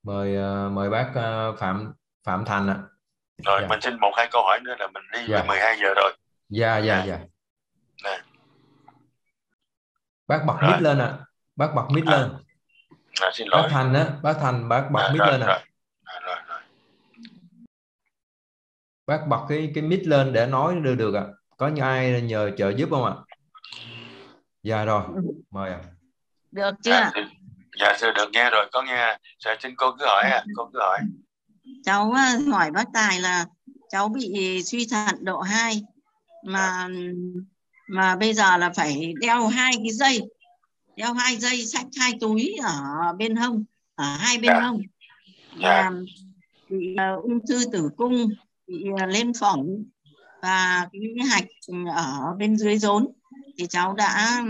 Mời bác Phạm Phạm Thành ạ. Rồi Dạ. mình xin 1-2 câu hỏi nữa là mình đi với Dạ. 12 giờ rồi. Dạ. Nè. Bác bật Rồi. mic lên ạ. Bác bật mic lên. Xin Bác lỗi. Thành á, bác Thành bác bật mic Rồi. lên ạ. Rồi. Bác bật cái mic lên để nói được ạ. Có như ai nhờ trợ giúp không ạ? Dạ rồi, mời ạ. Được chưa? Dạ thưa được nghe rồi, có nghe. Dạ, xin cô cứ hỏi cô cứ hỏi. Cháu hỏi bác Tài là cháu bị suy thận độ 2 mà bây giờ là phải đeo 2 dây, xách 2 túi ở bên hông, ở 2 bên hông. Và bị ung thư tử cung, bị lên phỏng và cái hạch ở bên dưới rốn, thì cháu đã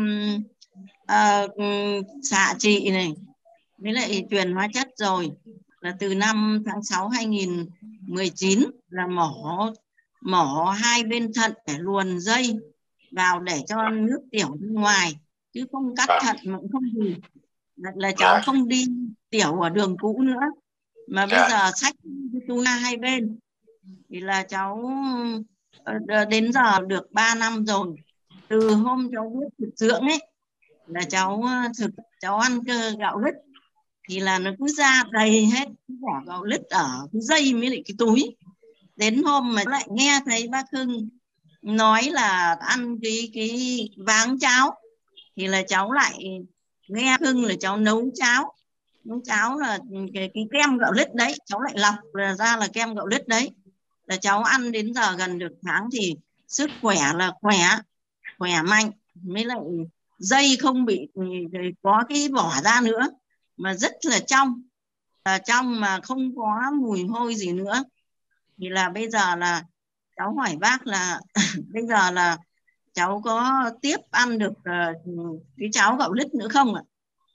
xạ trị này với lại truyền hóa chất rồi, là từ năm tháng 6 2019 là mổ 2 bên thận để luồn dây vào để cho nước tiểu bên ngoài, chứ không cắt thận mà cũng không gì, là cháu không đi tiểu ở đường cũ nữa, mà bây giờ xách túi 2 bên thì là cháu đến giờ được 3 năm rồi. Từ hôm cháu biết thực dưỡng ấy là cháu ăn gạo lứt thì là nó cứ ra đầy hết quả gạo lứt ở cái dây với lại cái túi. Đến hôm mà lại nghe thấy bác Hưng nói là ăn cái váng cháo thì là cháu lại nghe Hưng là cháu nấu cháo là cái kem gạo lứt đấy, cháu lại lọc ra là kem gạo lứt đấy, là cháu ăn đến giờ gần được tháng thì sức khỏe là khỏe mạnh, mới lại dây không bị có cái vỏ ra nữa, mà rất là trong mà không có mùi hôi gì nữa. Thì là bây giờ là cháu hỏi bác là bây giờ là cháu có tiếp ăn được cái cháo gạo lứt nữa không ạ?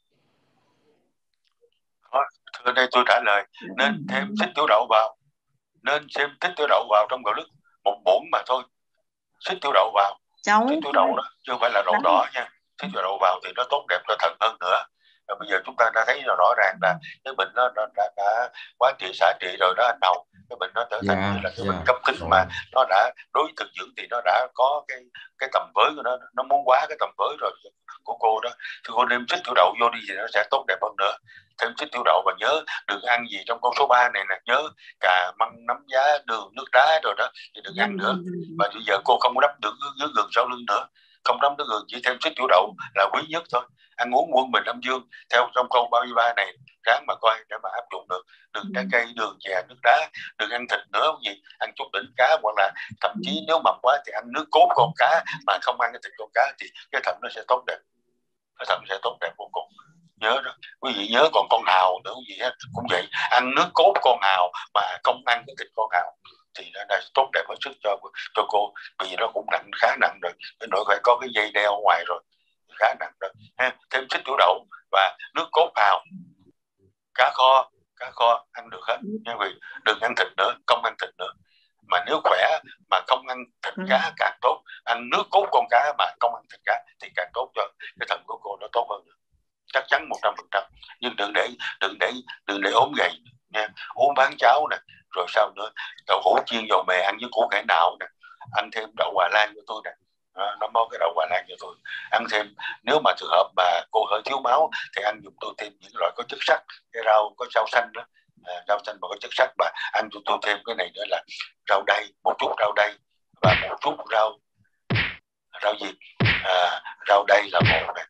Thưa đây tôi trả lời, nên thêm xích tiểu đậu vào, trong gạo lứt một muỗng mà thôi. Xích tiểu đậu vào, xích tiểu đậu đó chứ không phải là đậu đỏ nha. Xích tiểu đậu vào thì nó tốt đẹp cho thận hơn nữa. Rồi bây giờ chúng ta đã thấy rõ ràng là cái bệnh nó đã quá trị xạ trị rồi đó anh Đầu. Cái bệnh nó trở thành như là cái bệnh cấp tính mà nó đã đối thực dưỡng thì nó đã có cái tầm với của nó muốn quá cái tầm với rồi của cô đó. Thì cô đem xích tiểu đậu vô đi thì nó sẽ tốt đẹp hơn nữa. Thêm xích tiểu đậu, và nhớ đừng ăn gì trong câu số 3 này nè, nhớ cà măng, nấm giá, đường, nước đá rồi đó thì đừng ăn nữa. Và bây giờ cô không có đắp được dưới gừng sau lưng nữa, không đắp nước gừng, chỉ thêm xích tiểu đậu là quý nhất thôi. Ăn uống quân bình âm dương theo trong câu 33 này, ráng mà coi để mà áp dụng được. Đừng trái cây, đường, chè, nước đá, đừng ăn thịt nữa, gì ăn chút đỉnh cá, hoặc là thậm chí nếu mập quá thì ăn nước cốt con cá, mà không ăn cái thịt con cá thì cái thận nó sẽ tốt đẹp, cái thận sẽ tốt đẹp vô cùng. Nhớ đó quý vị, nhớ. Còn con hào nữa quý vị cũng vậy, ăn nước cốt con hào mà không ăn cái thịt con hào thì nó đã tốt đẹp hết sức cho cô, vì nó cũng nặng, khá nặng rồi, đến nỗi phải có cái dây đeo ngoài rồi, khá nặng rồi ha. Thêm xích tiểu đậu và nước cốt hào, cá kho ăn được hết nha quý vị. Đừng ăn thịt nữa, không ăn thịt nữa. Mà nếu khỏe mà không ăn thịt cá càng tốt, ăn nước cốt con cá mà không ăn thịt cá thì càng tốt cho cái thận của cô nó tốt hơn nữa. Chắc chắn 100%. Nhưng đừng để ốm gầy nha. Uống bán cháo nè, rồi sao nữa, đậu hũ chiên dầu mè ăn với củ cải nạo nè, ăn thêm đậu Hòa Lan cho tôi nè, nó món cái đậu Hòa Lan cho tôi. Ăn thêm, nếu mà trường hợp mà cô hơi thiếu máu thì ăn giùm tôi thêm những loại có chất sắt, cái rau có rau xanh đó, rau xanh mà có chất sắt, và ăn cho tôi thêm cái này nữa là rau đay, một chút rau đay và một chút rau gì, rau đay là một này,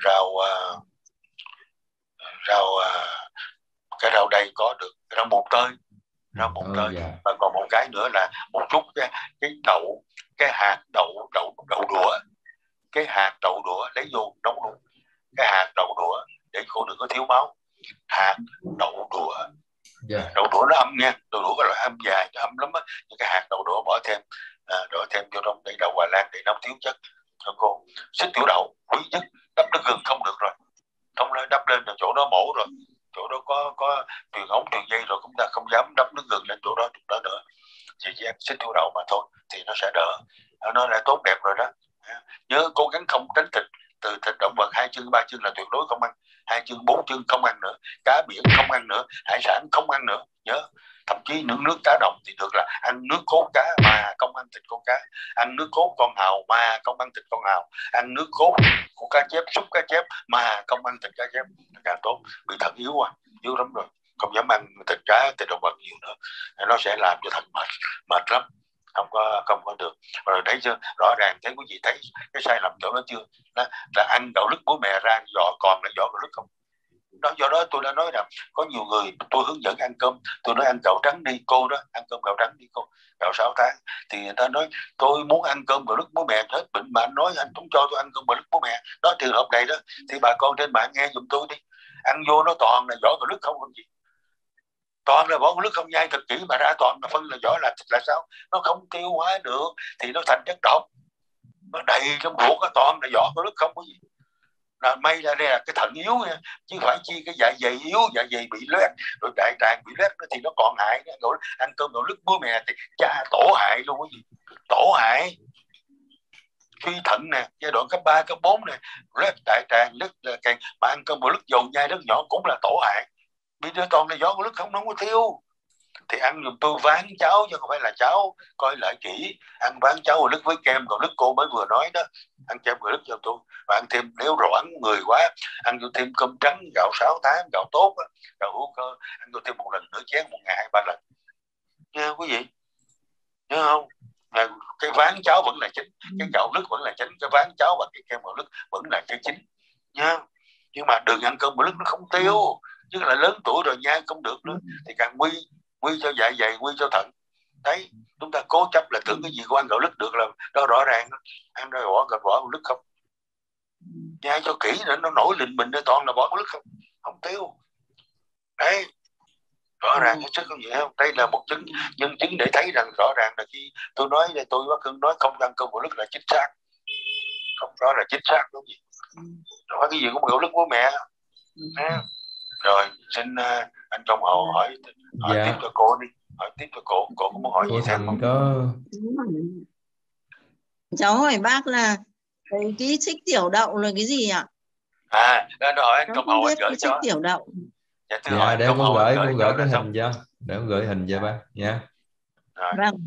cái rau đay có được rau mùng tơi, và còn một cái nữa là một chút cái đậu, cái hạt đậu đũa, cái hạt đậu đũa lấy vô nấu luôn, cái hạt đậu đũa để cô đừng có thiếu máu. Hạt đậu đũa, đậu đũa nó âm nha, đậu đũa là âm dài, nó âm lắm á, nhưng cái hạt đậu đũa bỏ thêm vô trong để đậu Hòa Lan để nấu thiếu chất cho cô. Xích tiểu đậu quý nhất, đắp nước gừng không được rồi, không lên đắp lên là chỗ đó mổ rồi, chỗ đó có truyền ống truyền dây rồi, cũng ta không dám đắp nước gừng lên chỗ đó nữa, chỉ ăn xích tiểu đậu mà thôi thì nó sẽ đỡ, nó đã tốt đẹp rồi đó. Nhớ cố gắng không tránh thịt, từ thịt động vật 2 chân 3 chân là tuyệt đối không ăn, 2 chân 4 chân không ăn nữa, cá biển không ăn nữa, hải sản không ăn nữa, nhớ. Thậm chí nước cá đồng thì được là ăn nước cốt cá mà không ăn thịt con cá, ăn nước cốt con hào mà không ăn thịt con hào, ăn nước cốt của cá chép, súp cá chép mà không ăn thịt cá chép càng tốt. Bị thận yếu yếu lắm rồi, không dám ăn thịt cá, thịt động vật nhiều nữa, nó sẽ làm cho thận mệt lắm, không có được. Rồi thấy chưa, rõ ràng thấy quý vị thấy cái sai lầm chỗ đó chưa, là ăn gạo lứt bố mẹ ra còn là vỏ gạo lứt không. Do đó tôi đã nói rằng có nhiều người tôi hướng dẫn ăn cơm, tôi nói ăn gạo trắng đi cô đó, ăn cơm gạo trắng đi cô, gạo 6 tháng, thì người ta nói tôi muốn ăn cơm gạo lứt bố mẹ hết bệnh, mà anh nói anh không cho tôi ăn cơm gạo lứt bố mẹ. Đó, trường hợp này đó thì bà con trên mạng nghe giùm tôi đi, ăn vô nó toàn là vỏ gạo lứt không, còn gì, toàn là vỏ gạo lứt không, nhai thật kỹ mà ra toàn là phân là vỏ, là sao? Nó không tiêu hóa được thì nó thành chất độc, nó đầy trong ruột, nó toàn là vỏ gạo lứt không có gì. Là may ra đây là cái thận yếu nha, chứ phải chi cái dạ dày yếu, dạ dày bị loét, rồi đại tràng bị loét thì nó còn hại. Ăn cơm gạo lứt bố mẹ thì cha tổ hại luôn, cái gì tổ hại, suy thận nè, giai đoạn cấp 3, cấp 4 nè, loét đại tràng, loét càng, mà ăn cơm gạo lứt dầu nhai rất nhỏ cũng là tổ hại. Bây giờ toàn là gió gạo lứt không có thiếu. Thì ăn giùm tôi ván cháo chứ không phải là cháo, coi lại kỹ, ăn ván cháo gạo lứt với kem gạo lứt cô mới vừa nói đó, ăn kem gạo lứt cho tôi, và ăn thêm, nếu roãn người quá ăn cho thêm cơm trắng, gạo 6 tháng, gạo tốt, gạo hữu cơ, ăn cho thêm một lần nửa chén, một ngày 2-3 lần nha quý vị, nhớ không? Cái ván cháo vẫn là chính, cái gạo lứt vẫn là chính, cái ván cháo và cái kem gạo lứt vẫn là cái chính nha. Nhưng mà đừng ăn cơm gạo lứt nó không tiêu, chứ là lớn tuổi rồi nhai không được nữa thì càng nguy cho dạ dày, nguy cho thận. Đấy, chúng ta cố chấp là tưởng cái gì của ăn gạo lứt được, là đó rõ ràng đó. Ăn ra vỏ gạo lứt không, nhai cho kỹ nữa nó nổi lình mình, nó toàn là vỏ gạo lứt không tiêu. Đấy, rõ ràng hết sức không vậy không? Đây là một nhân chứng để thấy rằng rõ ràng là khi tôi nói đây, tôi bác Hưng nói không ăn cơm gạo lứt là chính xác, không, đó là chính xác đúng gì, không phải cái gì cũng gạo lứt của mẹ. Rồi xin anh Công Hậu hỏi tiếp cho cô đi, hỏi tiếp cho cô có muốn hỏi gì thêm không? Có. Cháu hỏi bác là cái xích tiểu đậu là cái gì ạ? Nó hỏi anh Công Hậu anh gửi cho. Xích tiểu đậu. Dạ, để con gửi cái hình cho, để con gửi hình cho bác nha. Vâng.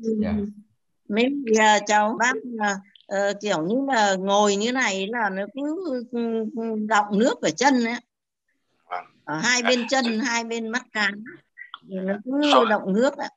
Mấy cháu bác kiểu như là ngồi như này là nó cứ đọng nước ở chân ấy. Ở hai bên chân, hai bên mắt cán nó cứ đọng nước ạ.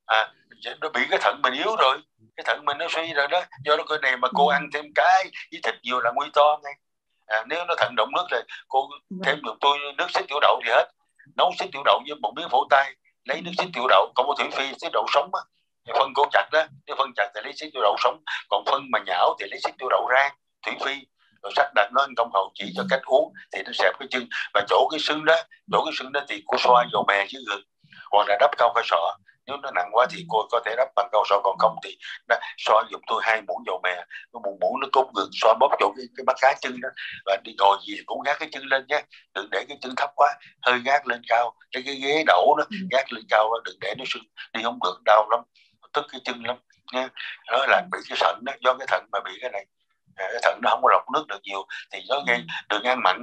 Nó bị cái thận mình yếu rồi, cái thận mình nó suy rồi đó, do đó cái này mà cô ăn thêm cái với thịt nhiều là nguy to ngay. Nếu nó thận động nước rồi cô thêm giùm tôi nước xích tiểu đậu thì hết, nấu xích tiểu đậu với một miếng phổ tay, lấy nước xích tiểu đậu, còn có thủy phi xích đậu sống á, phân cô chặt đó, nếu phân chặt thì lấy xích tiểu đậu sống, còn phân mà nhão thì lấy xích tiểu đậu rang, thủy phi, rồi sắc đặt nó. Anh Công Hậu chỉ cho cách uống thì nó xẹp cái chân, và chỗ cái sưng đó thì cô xoa dầu mè với gừng, hoặc là đắp cao cái sọ. Nếu nó nặng quá thì cô có thể đắp bằng cao sọ, còn không thì xoa giùm tôi 2 muỗng dầu mè, một muỗng nước cốt gừng, xoa bóp chỗ cái mắt cá chân đó. Và đi ngồi gì cũng gác cái chân lên nhé, đừng để cái chân thấp quá, hơi gác lên cao, cái ghế đẩu đó gác lên cao đó, đừng để nó sưng, đi không được, đau lắm, tức cái chân lắm nha. Đó là bị cái thận đó, do cái thận mà bị cái này, cái thận nó không có lọc nước được nhiều thì nó gây. Đừng ăn mặn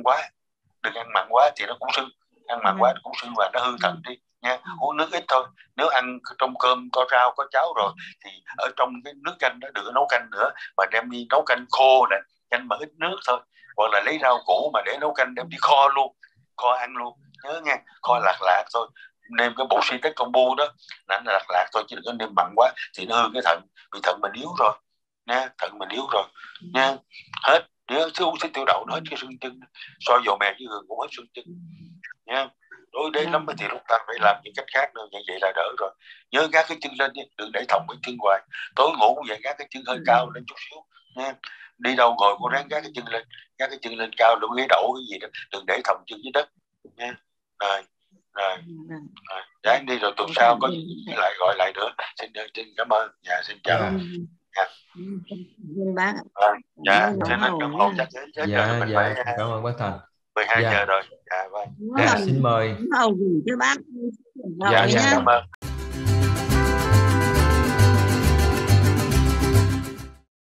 quá thì nó cũng sưng, ăn mặn quá nó cũng sưng và nó hư thận đi nha. Uống nước ít thôi, nếu ăn trong cơm có rau có cháo rồi thì ở trong cái nước canh đó đừng có nấu canh nữa, mà đem đi nấu canh khô này, canh mà ít nước thôi, hoặc là lấy rau củ mà để nấu canh đem đi kho luôn, kho ăn luôn, nhớ nha, kho lạc thôi. Nêm cái bộ suy tết combo đó là lạc thôi, chứ đừng có nêm mặn quá thì nó hư cái thận, vì thận mình yếu rồi nha, thận mình yếu rồi nha. Hết, nhớ chứ uống xích tiểu đậu nó hết cái sưng chân, soi dầu mè với gừng cũng hết sưng chân nha. Đối đấy lắm thì lúc ta phải làm những cách khác nữa, như vậy là đỡ rồi. Nhớ gác cái chân lên đi, đừng để thòng cái chân hoài, tối ngủ cũng vậy, gác cái chân hơi cao lên chút xíu nha. Đi đâu ngồi cô ráng gác cái chân lên, gác cái chân lên cao, đừng ghế đậu cái gì đó, đừng để thòng chân dưới đất nha. Rồi anh đi rồi tuần sau có gì lại gọi lại nữa. Xin cảm ơn. Xin chào. Bác. Xin anh Công Hậu chắc đến. Cảm ơn bác Thành. 12 giờ rồi. Vâng. Xin mời. Hậu gửi cho bác. Cảm ơn.